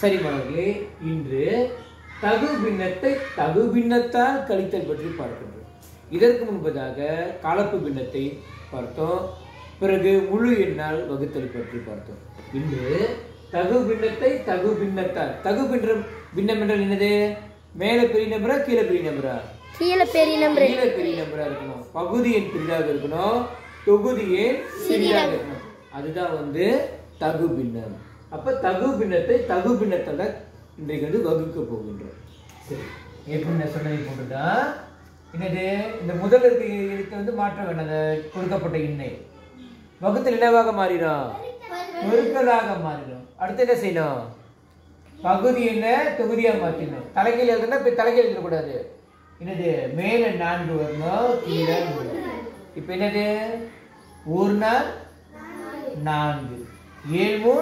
சரி மாணவர்களே, இன்று தகு பின்னத்தை தகு பின்னத்தால் கழித்தல் பற்றி பார்க்கின்றோம். இதற்கு முன்பதாக கலப்பு பின்னத்தை பார்த்தோம். பிறகு முழு எண்ணால் வகுத்தல் பற்றி பார்த்தோம். இன்று தகு பின்னத்தை தகு பின்னத்தால். தகு பின்னம் என்றால் என்னது? மேல பெரிய நம்பரா கீழே பெரிய நம்பரா? கீழே பெரிய நம்பர். கீழே பெரிய நம்பரா இருக்கணும். பகுதி எண் பெரிதாக இருக்கணும், தொகுதி எண் சிறிதாக இருக்கணும். அதுதான் தகு பின்னம். அப்ப தகு பின்னத்தை தகு பின்னத்தால் இன்றைக்கு வகுக்க போகின்றோம். சரி, எப்படி நான் சொன்னதை போட்டுதான் என்னது? இந்த முதல் எழுத்து மாற்ற வேண்டாம். அந்த கொடுக்கப்பட்ட எண்ணை வகுத்தல் என்னவாக மாறிடும்? பெருக்கலாக மாறிடும். அடுத்து என்ன செய்யணும்? பகுதி என்ன தொகுதியா மாற்றிடணும். தலைகீழ் எழுதுனா இப்ப தலைகீழ் எழுதக்கூடாது. என்னது? மேல 4 வரணும், கீழே 3. இப்ப என்னது? 1 நாள் 4, 7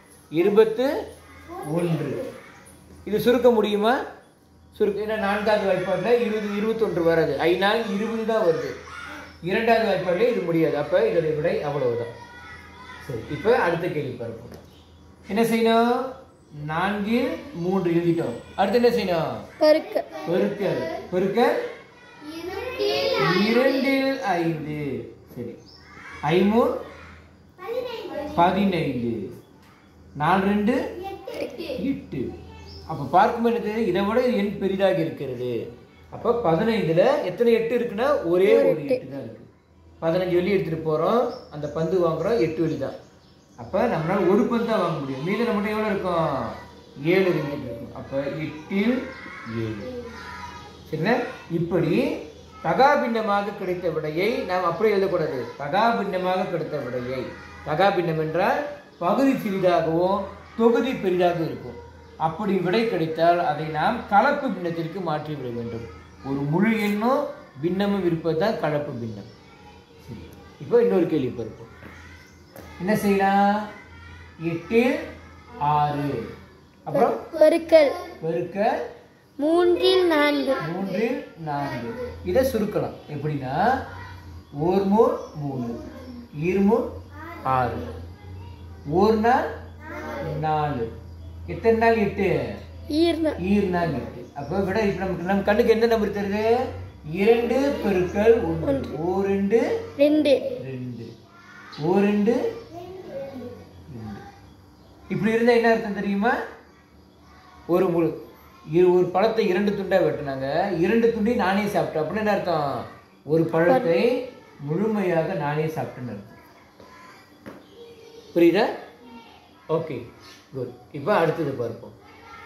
21. இது சுருக்க முடியுமா? சுருக்க ஏன்னா 4வது வாய்ப்பாடுல 20 21 வராது. 5 நாள் 20 தான் வருது. 2வது வாய்ப்பாடுல இது முடியாது. அப்ப இதோட விடை அவ்வளவுதான். சரி, இப்ப அடுத்த கேள்வி பார்ப்போம். என்ன செய்யணும்? 4 3 எழுதிட்டோம். அடுத்து என்ன செய்யணும்? பெருக்கல். பெருக்கல் 2 5. சரி, 5 15, 4 2 8. அப்ப பார்க்கும் என்னது? இதை விட எண் பெரிதாக இருக்கிறது. அப்ப 15ல எத்தனை 8 இருக்குன்னா ஒரே ஒரு 8 தான் இருக்கு. 15 வெள்ளி எடுத்துட்டு போறோம், அந்த பந்து வாங்குறோம், 8 வெள்ளி தான். அப்ப நம்மளால ஒரு பந்து தான் வாங்க முடியும். மீது நம்மகிட்ட எவ்வளவு இருக்கும்? 7 ரிங்கிட் இருக்கும். அப்ப 8 7. சரிங்களா? இப்படி தகாபின்னமாக கிடைத்த விடையை நாம் அப்படியே எழுதக்கூடாது. தகாபின்னமாக கிடைத்த விடையை, தகாபின்னம் என்றால் பகுதி சிறிதாகவும் தொகுதி பெரிதாக இருக்கும். அப்படி விடை கிடைத்தால் அதை நாம் கலப்பு பின்னத்திற்கு மாற்றிவிட வேண்டும். ஒரு முழு எண்ணும் பின்னமும் இருப்பதுதான் கலப்பு பின்னம். சரி, இப்போ இன்னொரு கேள்வி பார்ப்போம். என்ன செய்யலாம்? 8 6. அப்புறம் பெருக்கல் 3 4. இதை சுருக்கலாம். எப்படின்னா 1 3 2 6, 1 நாள் 4. எத்தனை நாள்? 8 நாள் 8. அப்போ விட இப்ப நம்ம கண்ணுக்கு எந்த நம்பர் தருது? 2 பெருக்கல் 1. 2 2 2. இப்படி இருந்தா என்ன அர்த்தம் தெரியுமா? ஒரு பழத்தை 2 துண்டா வெட்டினாங்க. 2 துண்டி நானே சாப்பிட்டேன். அப்படின்னு என்ன அர்த்தம்? ஒரு பழத்தை முழுமையாக நானே சாப்பிட்டேன்னு அர்த்தம். புரியுதா? Okay, good. இப்போ அடுத்தது பார்ப்போம்.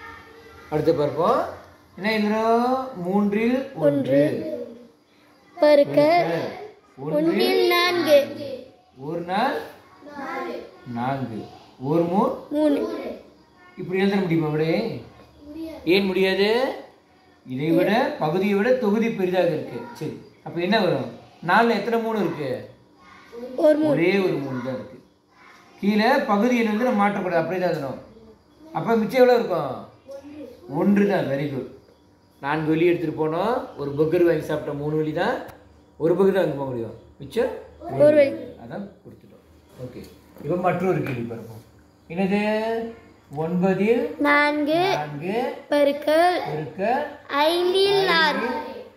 என்ன எழுதுறோம்? 3 1 பெருக்கல் 1 4. 1 நாள் 4, 1 3. இப்படி எழுத முடியுமா? விட ஏன் முடியாது? இதை விட பகுதியை விட தொகுதி பெரிதாக இருக்கு. சரி, அப்ப என்ன வரும்? 4ல எத்தனை 3 இருக்கு? ஒரே ஒரு 3 தான் இருக்கு. கீழே பகுதி எண் நம்ம மாற்றக்கூடாது, அப்படியே தான் இருக்கணும். அப்போ மிச்சம் எவ்வளோ இருக்கும்? 1 தான். Very good. 4 வெள்ளி எடுத்துகிட்டு போனோம், ஒரு பர்கர் வாங்கி சாப்பிட்டோம், 3 வெள்ளி தான். ஒரு பர்கர் தான் வாங்கி போக முடியும், மிச்சம் 1 வெள்ளி. அதான் கொடுத்துட்டோம். ஓகே, இப்போ மற்றொரு கேள்வி பார்ப்போம். என்னது? 9 4 பெருக்கல் 5 6.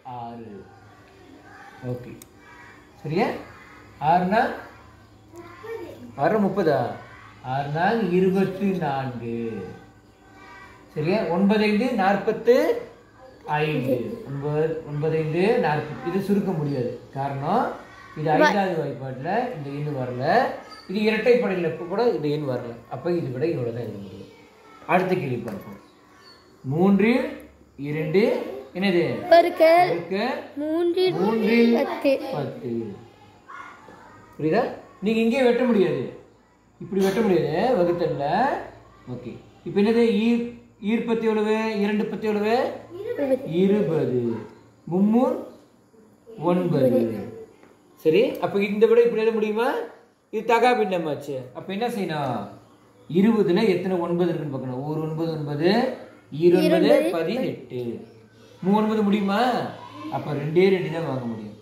ஓகே, சரியா? 6 நாள் 6 30. 6 நாள் 24. சரியா? 9 5 45. 9 5 40. இது சுருக்க முடியாது. காரணம் இது 5வது வாய்ப்பாட்டில் இந்த எண் வரல. இது இரட்டைப்படையில் கூட இந்த எண் வரல. அப்போ இது விட இவ்வளோ தான் எழுத முடியும். அடுத்த கேள்வி பார்ப்போம். 3 2 என்னது? பெருக்கல் 3 10. புரியுதா? நீங்க இங்கே வெட்ட முடியாது, இப்படி வெட்ட முடியாது வகுத்தல்ல. ஓகே, இப்போ என்னது? ஈர்ப்பத்தி எவ்வளவு? 2 10 எவ்வளவு? 20. 3 9. சரி, அப்ப இந்த விட இப்படி எழுத முடியுமா? இது தகா பின்னமாச்சு. அப்ப என்ன செய்யணும்? 20ல எத்தனை 9 இருக்குன்னு பார்க்கணும். 1 9 9 20 18. 3 முடியுமா? அப்ப 2 தான் வாங்க முடியும்.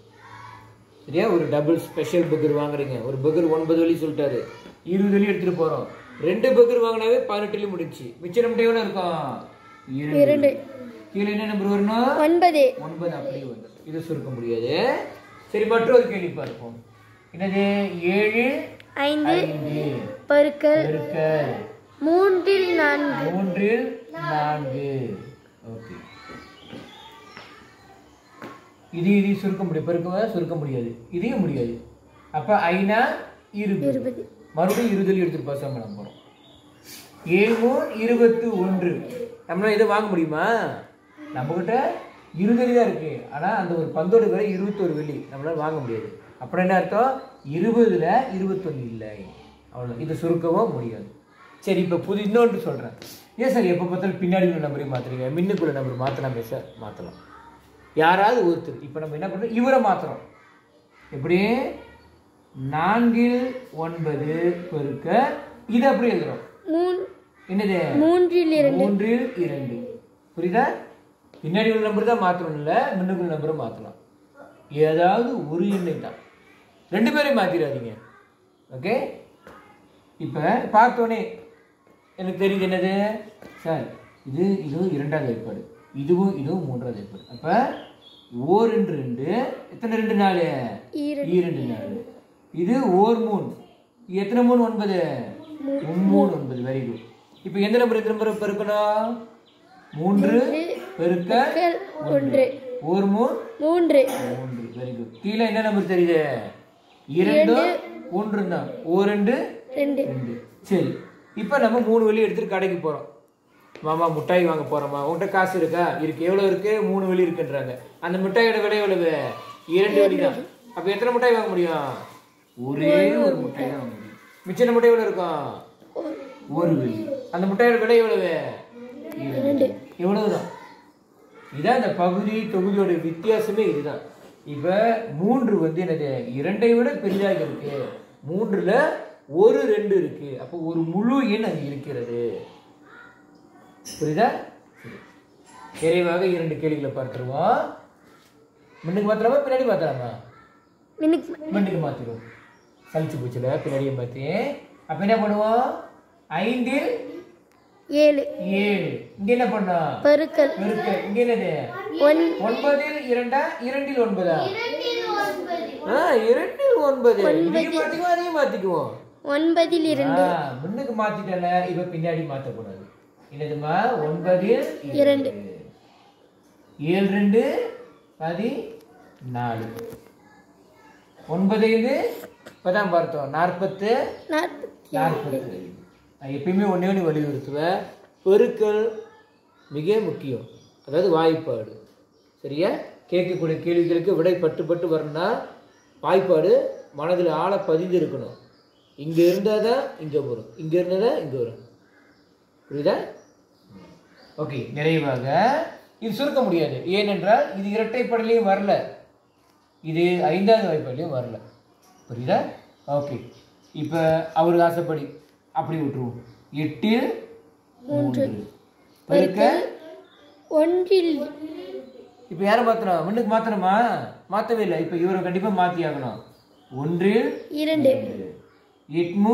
சரியா? ஒரு டபுள் ஸ்பெஷல் பர்கர் வாங்குறீங்க, ஒரு பர்கர் 9 வெள்ளி சொல்லிட்டாரு, 20 வெள்ளி எடுத்துட்டு போறோம். 2 பர்கர் வாங்கினாவே 18 முடிச்சு. மிச்சம் நம்ம எவ்வளவு இருக்கும்? 2. கீழே என்ன நம்பர் வரணும்? 9. 9 அப்படியே வந்து இது சுருக்க முடியாது. சரி, மற்றொரு கேள்வி பார்ப்போம். என்னது? 7 5 பெருக்கல் 3 இல் 4. ஓகே, இது சுருக்க முடியும், பெருக்கவா சுருக்க முடியாது, இதையும் முடியாது. அப்ப 5 20. மறுபடியும் 20 எடுத்துட்டு பாஸ் பண்ண போறோம். 7 21. நம்மளால இதை வாங்க முடியுமா? நம்ம கிட்ட 20 தான் இருக்கு, ஆனா அந்த ஒரு பந்தோட விலை 21 வெள்ளி, நம்மளால வாங்க முடியாது. அப்புறம் என்ன அர்த்தம்? 20ல 21 இல்லை, அவ்வளவு. இதை சுருக்கவும் முடியாது. சரி, இப்ப புது இன்னொன்று சொல்றேன். ஏன் சார் எப்ப பார்த்தாலும் பின்னாடி உள்ள நம்பரையும் மாத்துறீங்க? மின்னுக்குள்ள நம்பர் மாத்தலாமே சார். மாத்தலாம். யாராவது ஒருத்தர், இப்ப நம்ம என்ன பண்றோம்? இவரை மாத்துறோம். எப்படி? 4 இல் 9 பெருக்க இது அப்படி எழுதுறோம். என்னது? 3 இல் 2. புரியுதா? பின்னாடி உள்ள நம்பர் தான் மாத்தணும், இல்ல முன்னுக்குள்ள நம்பரும் மாத்தலாம். ஏதாவது ஒரு எண்ணை தான், 2 பேரையும் மாத்திராதீங்க. ஓகே, இப்ப பார்த்தோன்னே எனக்கு தெரியுது என்னது சார், இதுவும் 2வது ஏற்பாடு, இதுவும் 3வது ஏற்பாடு. அப்ப ஓர் 2 எத்தனை 2 4? 2 4. இது ஓர் 3, எத்தனை 3? 9. 3 9. Very good. இப்ப எந்த நம்பர் பெருக்கணும்? 3 பெருக்க 1. ஓர் 3. Very good. கீழே என்ன நம்பர் தெரியுது? 2 1 தான். ஓர் 2 2. சரி, இப்ப நம்ம 3 வெள்ளி எடுத்துட்டு கடைக்கு போறோம். மாமா மிட்டாய் வாங்க போறோமா? உங்கள்கிட்ட காசு இருக்கா? இருக்கு. எவ்வளவு இருக்கு? 3 வெள்ளி இருக்குன்றாங்க. அந்த மிட்டாயோட விலை எவ்வளவு? 2 வெள்ளி தான். அப்ப எத்தனை மிட்டாய் வாங்க முடியும்? ஒரே ஒரு மிட்டாய் தான் வாங்க முடியும். மிச்சம் மிட்டாய் எவ்வளவு இருக்கும்? 1 வெள்ளி. அந்த மிட்டாயோட விலை எவ்வளவு? 2. எவ்வளவுதான். இதான் இந்த பகுதி தொகுதியோட வித்தியாசமே இதுதான். இப்ப 3 வந்து என்னது? 2ஐ விட பெரிதாக இருக்கு. 3ல ஒரு 2 இருக்கு. அப்போ ஒரு முழு எண் அங்க இருக்கிறது. புரியுதா? நிறைவாக 2 கேள்விகளை பார்த்துருவோம். முன்னுக்கு மாத்திரமா பின்னாடி மாத்திரமா? முன்னுக்கு மாத்திருவோம். சலிச்சு போச்சுல, பின்னாடியே மாத்தி. அப்ப என்ன பண்ணுவோம்? 5 இல் 7. இங்க என்ன பண்ணோம்? பெருக்கல். இங்க என்னது? 9 இல் 2. 2 இல் 9. 2 இல் 9. இதையும் மாத்திக்குவோம், அதையும் மாத்திக்குவோம். 9 இல் 2. முன்னுக்கு மாத்திட்டல, இப்ப பின்னாடி மாத்தக்கூடாது. என்னதுமா? 9 இல் 2. 7 2 14. 9 இது இப்பதான் பார்த்தோம். 40. எப்பயுமே ஒன்னே வலியுறுத்துவேன், பெருக்கல் மிக முக்கியம். அதாவது வாய்ப்பாடு. சரியா? கேட்கக்கூடிய கேள்விகளுக்கு விடை பட்டு வரணும்னா வாய்ப்பாடு மனதில் ஆழ பதிந்து இருக்கணும். இங்க இருந்தாதான் இங்க வரும், இங்க இருந்தாதான் இங்க வரும். புரியுதா? ஓகே, நிறைவாக இது சுருக்க முடியாது. ஏனென்றால் இது இரட்டைப்படலையும் வரல, இது 5வது வாய்ப்பாடுலையும் வரல. புரியுதா? ஓகே, இப்போ அவருக்கு ஆசைப்படி அப்படி விட்டுருவோம். 8 இல் 3 பெருக்க 1 இல். இப்போ யாரை மாற்றணும்? முன்னுக்கு மாற்றணுமா? மாற்றவே இல்லை. இப்போ இவரை கண்டிப்பாக மாற்றி ஆகணும். 1 இல் 2. 8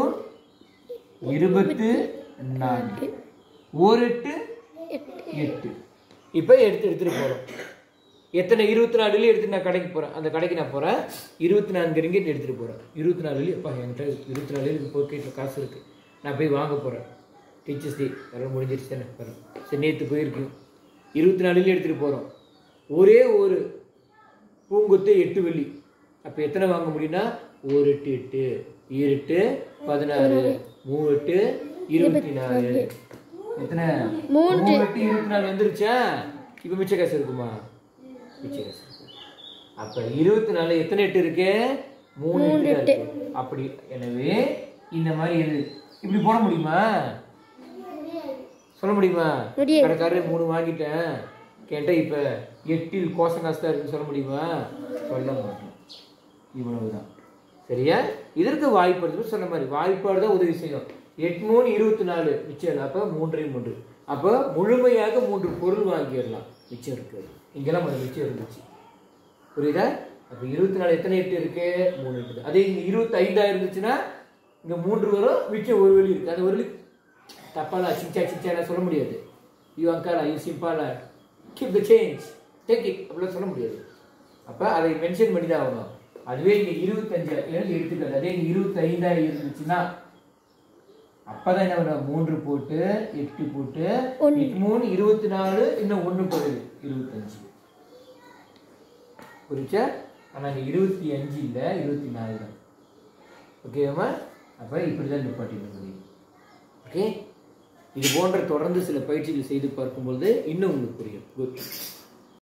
24. 1 8 8. இப்போ எடுத்துட்டு போகிறோம். எத்தனை? 24 வெள்ளி எடுத்துட்டு நான் கடைக்கு போகிறேன். அந்த கடைக்கு நான் போகிறேன், 24 ரிங்கிட் எடுத்துகிட்டு போகிறேன். 24 வெள்ளி. அப்பா என்கிட்ட 24 வெள்ளி பாக்கெட்டில் காசு இருக்குது, நான் போய் வாங்க போகிறேன். டீச்சர்ஸ் டே வர முடிஞ்சிருச்சு தானே, வரேன். சரி, நேற்று போயிருக்கேன். 24 வெள்ளி எடுத்துகிட்டு போகிறோம். ஒரே ஒரு பூங்கொத்து 8 வெள்ளி. அப்போ எத்தனை வாங்க முடியும்னா? 1 8 8, 8 16, 3 8 24. எத்தனை? 3 8 24 வந்துருச்சா? இப்போ மிச்ச காசு இருக்குமா? மிச்ச காசு. அப்போ 24 எத்தனை 8 இருக்கு? 3 8. அப்படி. எனவே இந்த மாதிரி இப்படி போட முடியுமா? சொல்ல முடியுமா? கடைக்காரர் 3 வாங்கிட்டேன் கேட்டேன், இப்போ 8 இல் கோசம் காசு தான் இருக்குன்னு சொல்ல முடியுமா? சொல்ல மாட்டேன். இவ்வளவுதான். சரியா? இதற்கு வாய்ப்பாடு சொன்ன மாதிரி வாய்ப்பாடு தான் உதவி செய்யும். 8 3 24 மிச்சம். அப்போ 3 3. அப்போ முழுமையாக 3 பொருள் வாங்கிடலாம். மிச்சம் இருக்கு. இங்கெல்லாம் மிச்சம் இருந்துச்சு. புரியுதா? அப்போ 24 எத்தனை 8 இருக்கு? 3 8. அதே இங்கே 25 இருந்துச்சுன்னா இங்கே 3 வரும், மிச்சம் ஒரு வழி இருக்குது. அந்த ஒரு வழி தப்பாலா சிச்சாலாம் சொல்ல முடியாது. யூ அங்காலா, யூ சிம்பாலா, keep the change, take it அப்படிலாம் சொல்ல முடியாது. அப்போ அதை மென்ஷன் பண்ணி தான் ஆகணும். அதுவே இங்கே 25 எடுத்துக்காது. அதே இங்கே 25 இருந்துச்சுன்னா அப்போ தான் என்ன பண்ணுவோம், 3 போட்டு 8 போட்டு 3 24, இன்னும் 1 போடுது 25. புரிச்சா? ஆனால் இங்கே 25 இல்லை, 24 தான். ஓகேவா? அப்போ இப்படி தான் நிப்பாட்டிக்க முடியும். ஓகே, இது போன்ற தொடர்ந்து சில பயிற்சிகள் செய்து பார்க்கும்போது இன்னும் உங்களுக்கு புரியும். குட்.